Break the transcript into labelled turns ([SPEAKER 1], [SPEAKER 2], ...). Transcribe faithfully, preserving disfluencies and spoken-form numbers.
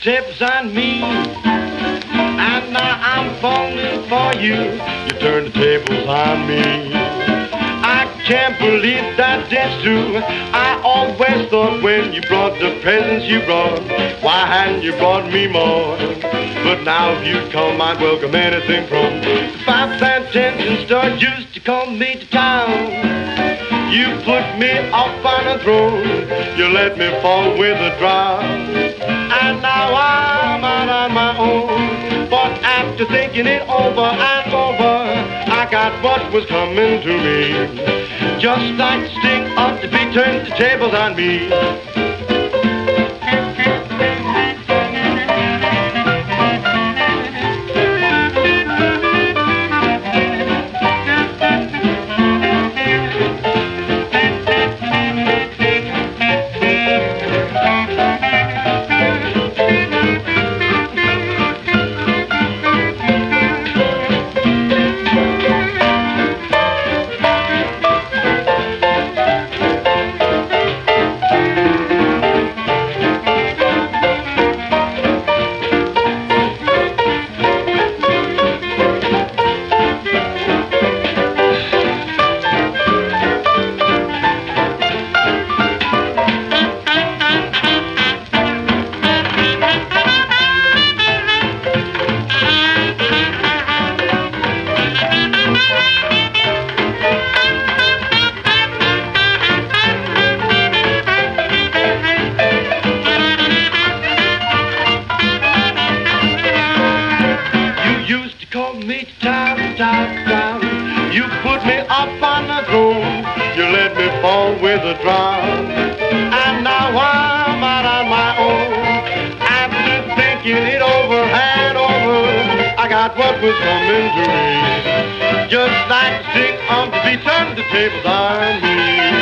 [SPEAKER 1] tables on me, and now I'm falling for you. You turn the tables on me. I can't believe that it's true. I always thought when you brought the presents you brought, why hadn't you brought me more? But now if you come, I'd welcome anything from the five and tens and stars used to call me to town. You put me up on a throne, you let me fall with a drop, and now I'm out on my own. But after thinking it over and over, I got what was coming to me. Just like the sting of the bee turned the tables on me. Call me time, time, time. You put me up on the throne, you let me fall with a drown, and now I'm out on my own. After thinking it over and over, I got what was coming to me. Just like the stick of the bee turned the tables on me.